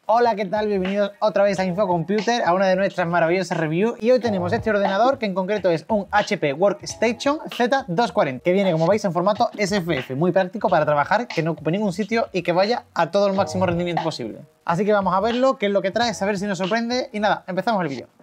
Hola, ¿qué tal? Bienvenidos otra vez a Infocomputer, a una de nuestras maravillosas reviews. Y hoy tenemos este ordenador, que en concreto es un HP Workstation Z240, que viene, como veis, en formato SFF, muy práctico para trabajar, que no ocupe ningún sitio y que vaya a todo el máximo rendimiento posible. Así que vamos a verlo, qué es lo que trae, a ver si nos sorprende. Y nada, empezamos el vídeo.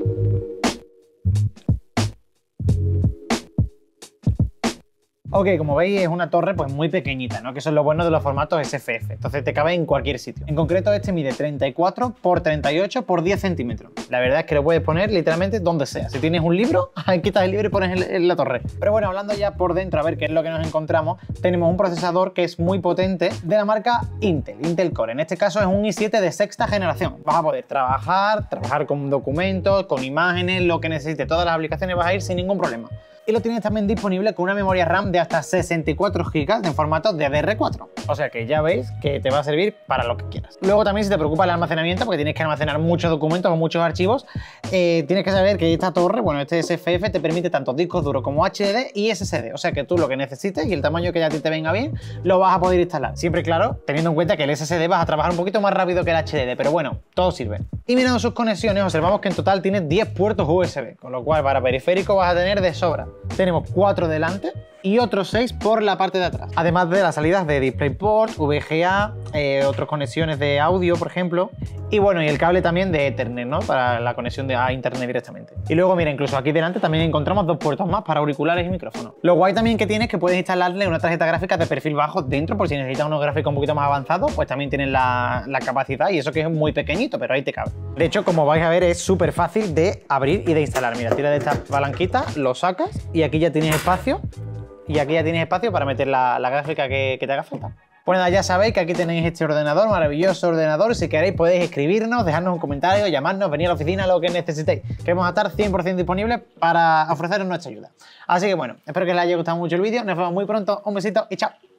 Ok, como veis es una torre pues muy pequeñita, ¿no? Que eso es lo bueno de los formatos SFF, entonces te cabe en cualquier sitio. En concreto este mide 34 por 38 por 10 centímetros. La verdad es que lo puedes poner literalmente donde sea. Si tienes un libro, quitas el libro y pones en la torre. Pero bueno, hablando ya por dentro, a ver qué es lo que nos encontramos, tenemos un procesador que es muy potente de la marca Intel Core. En este caso es un i7 de sexta generación. Vas a poder trabajar con documentos, con imágenes, lo que necesites, todas las aplicaciones vas a ir sin ningún problema. Y lo tienes también disponible con una memoria RAM de hasta 64 GB en formato DDR4. O sea que ya veis que te va a servir para lo que quieras. Luego también, si te preocupa el almacenamiento, porque tienes que almacenar muchos documentos o muchos archivos, tienes que saber que esta torre, bueno, este SFF te permite tanto discos duros como HDD y SSD. O sea que tú lo que necesites y el tamaño que a ti te venga bien, lo vas a poder instalar. Siempre, claro, teniendo en cuenta que el SSD vas a trabajar un poquito más rápido que el HDD, pero bueno, todo sirve. Y mirando sus conexiones, observamos que en total tiene 10 puertos USB, con lo cual para periférico vas a tener de sobra. Tenemos 4 delante y otros 6 por la parte de atrás. Además de las salidas de DisplayPort, VGA, otras conexiones de audio, por ejemplo. Y bueno, y el cable también de Ethernet, ¿no? Para la conexión a Internet directamente. Y luego, mira, incluso aquí delante también encontramos 2 puertos más para auriculares y micrófonos. Lo guay también que tiene es que puedes instalarle una tarjeta gráfica de perfil bajo dentro, por si necesitas unos gráficos un poquito más avanzados, pues también tienen la capacidad, y eso que es muy pequeñito, pero ahí te cabe. De hecho, como vais a ver, es súper fácil de abrir y de instalar. Mira, tira de esta palanquita, lo sacas y aquí ya tienes espacio. Y aquí ya tienes espacio para meter la gráfica que te haga falta. Pues nada, ya sabéis que aquí tenéis este ordenador, maravilloso ordenador. Si queréis podéis escribirnos, dejarnos un comentario, llamarnos, venir a la oficina, lo que necesitéis. Que vamos a estar 100% disponibles para ofreceros nuestra ayuda. Así que bueno, espero que les haya gustado mucho el vídeo. Nos vemos muy pronto. Un besito y chao.